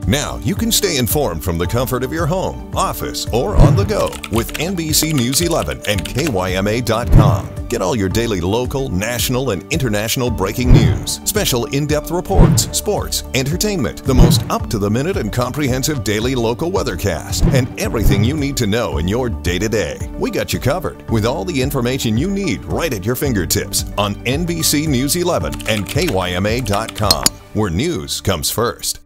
Now you can stay informed from the comfort of your home, office, or on the go with NBC News 11 and KYMA.com. Get all your daily local, national, and international breaking news, special in-depth reports, sports, entertainment, the most up-to-the-minute and comprehensive daily local weathercast, and everything you need to know in your day-to-day. We got you covered with all the information you need right at your fingertips on NBC News 11 and KYMA.com, where news comes first.